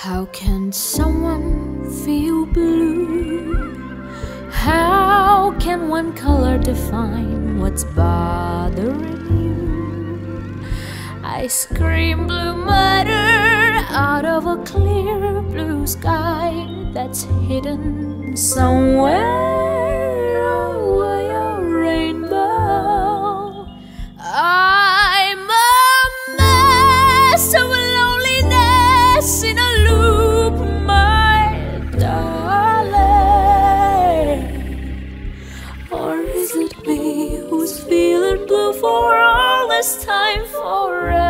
How can someone feel blue? How can one color define what's bothering you? I scream blue matter out of a clear blue sky that's hidden somewhere away a rainbow. I'm a mess of loneliness in a loop, my darling. Or is it me who's feeling blue for all this time forever?